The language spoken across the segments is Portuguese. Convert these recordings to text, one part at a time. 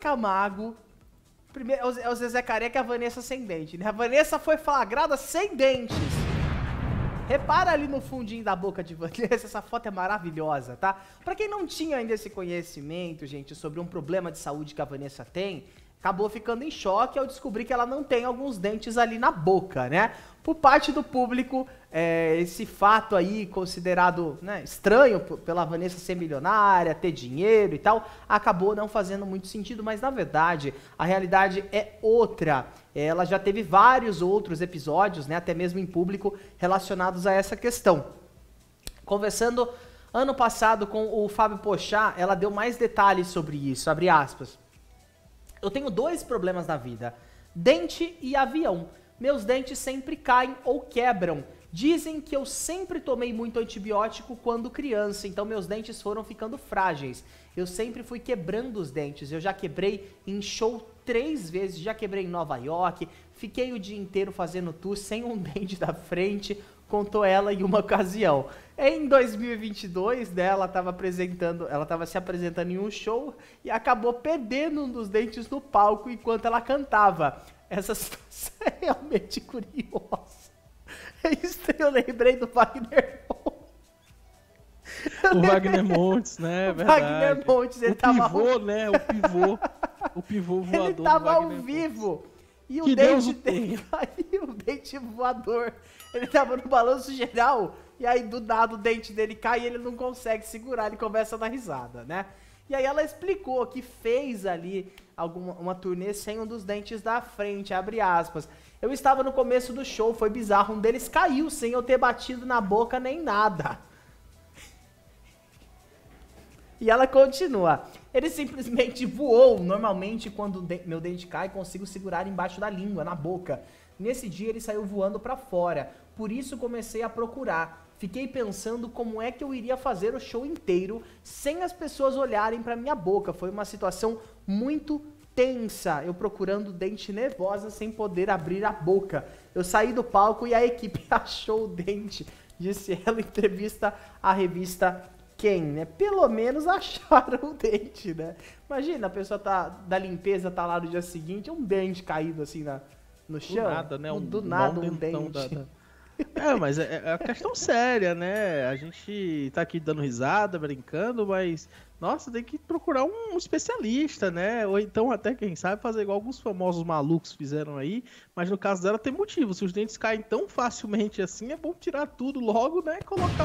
Camargo... Primeiro, é o Zezé Careca e a Vanessa sem dente, né? A Vanessa foi flagrada sem dentes. Repara ali no fundinho da boca de Vanessa, essa foto é maravilhosa, tá? Pra quem não tinha ainda esse conhecimento, gente, sobre um problema de saúde que a Vanessa tem, acabou ficando em choque ao descobrir que ela não tem alguns dentes ali na boca, né? Por parte do público, esse fato aí considerado, né, estranho pela Vanessa ser milionária, ter dinheiro e tal, acabou não fazendo muito sentido, mas na verdade a realidade é outra. Ela já teve vários outros episódios, né, até mesmo em público, relacionados a essa questão. Conversando ano passado com o Fábio Pochá, ela deu mais detalhes sobre isso, abre aspas. Eu tenho 2 problemas na vida, dente e avião. Meus dentes sempre caem ou quebram. Dizem que eu sempre tomei muito antibiótico quando criança, então meus dentes foram ficando frágeis. Eu sempre fui quebrando os dentes. Eu já quebrei em show 3 vezes, já quebrei em Nova York, fiquei o dia inteiro fazendo tour sem um dente da frente, contou ela em uma ocasião. Em 2022, né, ela estava se apresentando em um show e acabou perdendo um dos dentes no palco enquanto ela cantava. Essa situação é realmente curiosa. É isso que eu lembrei do Wagner Montes. Wagner Montes, né? Verdade. Wagner Montes, ele tava... pivô, né? O pivô voador. Ele tava ao vivo. E o dente dele caiu, o dente voador. Ele tava no balanço geral, e aí do nada o dente dele cai e ele não consegue segurar, ele começa a dar risada, né? E aí ela explicou que fez ali uma turnê sem um dos dentes da frente, abre aspas. Eu estava no começo do show, foi bizarro, um deles caiu sem eu ter batido na boca nem nada. E ela continua. Ele simplesmente voou. Normalmente, quando meu dente cai, consigo segurar embaixo da língua, na boca. Nesse dia, ele saiu voando pra fora. Por isso, comecei a procurar. Fiquei pensando como é que eu iria fazer o show inteiro sem as pessoas olharem pra minha boca. Foi uma situação muito tensa. Eu procurando dente nervosa sem poder abrir a boca. Eu saí do palco e a equipe achou o dente, disse ela em entrevista à revista Quem, né? Pelo menos acharam o dente, né? Imagina, a pessoa da limpeza tá lá no dia seguinte, um dente caído assim no chão. Do nada, né? Do nada um dente. Mas é uma questão séria, né? A gente tá aqui dando risada, brincando, mas... Nossa, tem que procurar um especialista, né? Ou então até, quem sabe, fazer igual alguns famosos malucos fizeram aí. Mas no caso dela tem motivo. Se os dentes caem tão facilmente assim, é bom tirar tudo logo, né? E colocar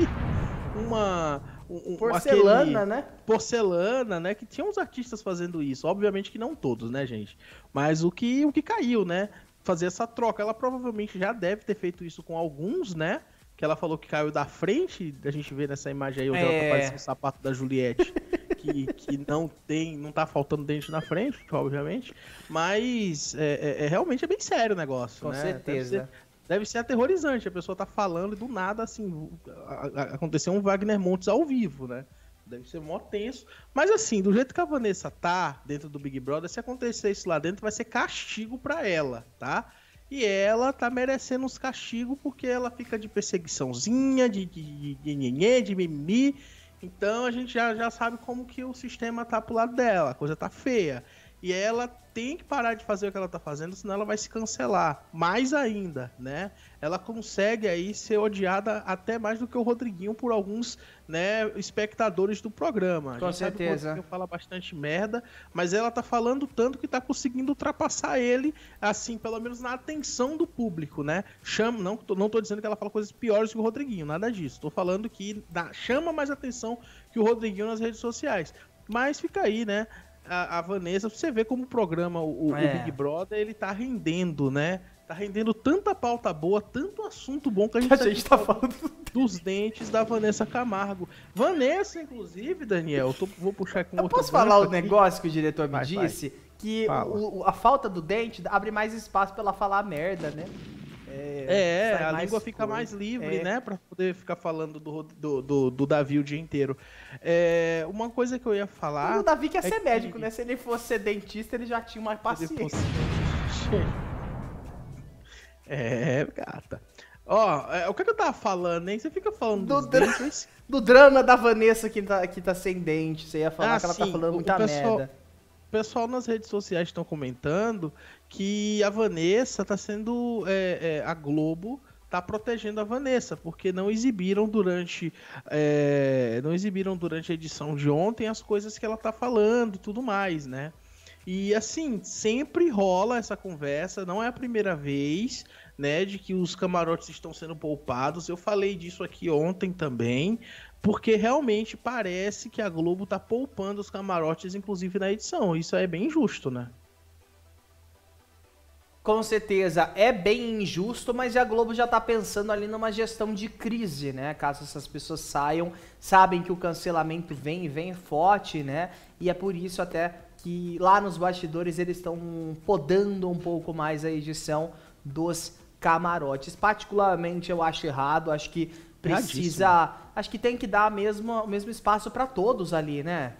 porcelana, né? Porcelana, né? Que tinha uns artistas fazendo isso. Obviamente que não todos, né, gente? Mas o que caiu, né? Fazer essa troca. Ela provavelmente já deve ter feito isso com alguns, né? Que ela falou que caiu da frente, a gente vê nessa imagem aí onde ela tá parecendo o sapato da Juliette, que não tá faltando dente na frente, obviamente, mas realmente é bem sério o negócio, com né? certeza. Deve ser aterrorizante, a pessoa tá falando e do nada, assim, aconteceu um Wagner Montes ao vivo, né? Deve ser mó tenso, mas assim, do jeito que a Vanessa tá dentro do Big Brother, se acontecer isso lá dentro, vai ser castigo pra ela, tá? E ela tá merecendo uns castigos porque ela fica de perseguiçãozinha, de mimimi. Então a gente já sabe como que o sistema tá pro lado dela, a coisa tá feia. E ela tem que parar de fazer o que ela tá fazendo, senão ela vai se cancelar. Mais ainda, né? Ela consegue aí ser odiada até mais do que o Rodriguinho por alguns, né, espectadores do programa. Com certeza. Sabe que o fala bastante merda, mas ela tá falando tanto que tá conseguindo ultrapassar ele, assim, pelo menos na atenção do público, né? Não tô dizendo que ela fala coisas piores que o Rodriguinho, nada disso. Tô falando que chama mais atenção que o Rodriguinho nas redes sociais. Mas fica aí, né? A Vanessa, você vê como o programa, o Big Brother, ele tá rendendo, né? Tá rendendo tanta pauta boa, tanto assunto bom que a gente tá falando dos dentes da Vanessa Camargo. Vanessa, inclusive, Daniel, vou puxar aqui um outro. Posso falar o negócio que o diretor me disse? Vai. Que a falta do dente abre mais espaço pra ela falar merda, né? A língua fica mais livre, né? Pra poder ficar falando do Davi o dia inteiro. Uma coisa que eu ia falar... O Davi quer ser médico, né? Se ele fosse ser dentista, ele já tinha uma paciência. Gata. O que eu tava falando, hein? Você fica falando do drama da Vanessa que tá sem dente. Você ia falar que ela tá falando muita merda. pessoal nas redes sociais estão comentando que a Vanessa tá sendo. A Globo tá protegendo a Vanessa, porque não exibiram durante a edição de ontem as coisas que ela tá falando e tudo mais, né? E assim, sempre rola essa conversa, não é a primeira vez, né, de que os camarotes estão sendo poupados. Eu falei disso aqui ontem também, porque realmente parece que a Globo tá poupando os camarotes, inclusive na edição. Isso é bem injusto, né? Com certeza é bem injusto, mas a Globo já tá pensando ali numa gestão de crise, né? Caso essas pessoas saiam, sabem que o cancelamento vem e vem forte, né? E é por isso até que lá nos bastidores eles estão podando um pouco mais a edição dos camarotes. Particularmente eu acho errado, acho que precisa, acho que tem que dar o mesmo espaço para todos ali, né?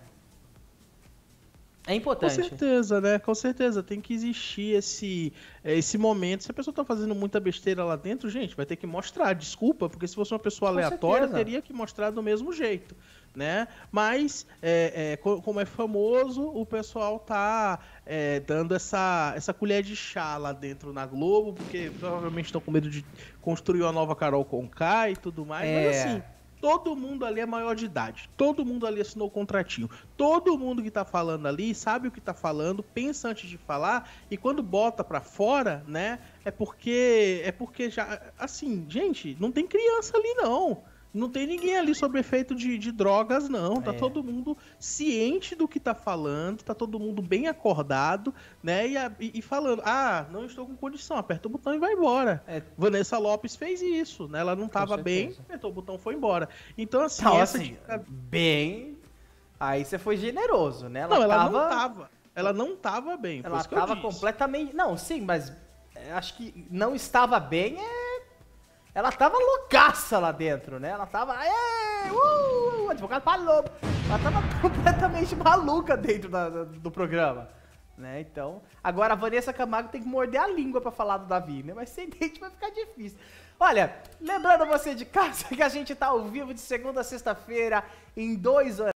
É importante. Com certeza, né? Com certeza. Tem que existir esse momento. Se a pessoa tá fazendo muita besteira lá dentro, gente, vai ter que mostrar. Desculpa, porque se fosse uma pessoa aleatória, teria que mostrar do mesmo jeito, né? Mas, como é famoso, o pessoal tá dando essa colher de chá lá dentro na Globo, porque provavelmente estão com medo de construir uma nova Carol Conká e tudo mais. Mas assim... Todo mundo ali é maior de idade, todo mundo ali assinou o contratinho, todo mundo que tá falando ali sabe o que tá falando, pensa antes de falar, e quando bota pra fora, né, é porque já, assim, gente, não tem criança ali não tem ninguém ali sob efeito de drogas não, tá todo mundo ciente do que tá falando, tá todo mundo bem acordado, né, e falando, não estou com condição, aperta o botão e vai embora. Vanessa Lopes fez isso, né, ela não tava bem, apertou o botão e foi embora. Então assim, bem, aí você foi generoso, né? Ela não tava bem, ela tava completamente, não, sim, mas acho que não estava bem ela tava loucaça lá dentro, né? Ela tava... o advogado falou. Ela tava completamente maluca dentro do programa, né? Então, agora a Vanessa Camargo tem que morder a língua pra falar do Davi, né? Mas sem dente vai ficar difícil. Olha, lembrando você de casa que a gente tá ao vivo de segunda a sexta-feira em 2 horas.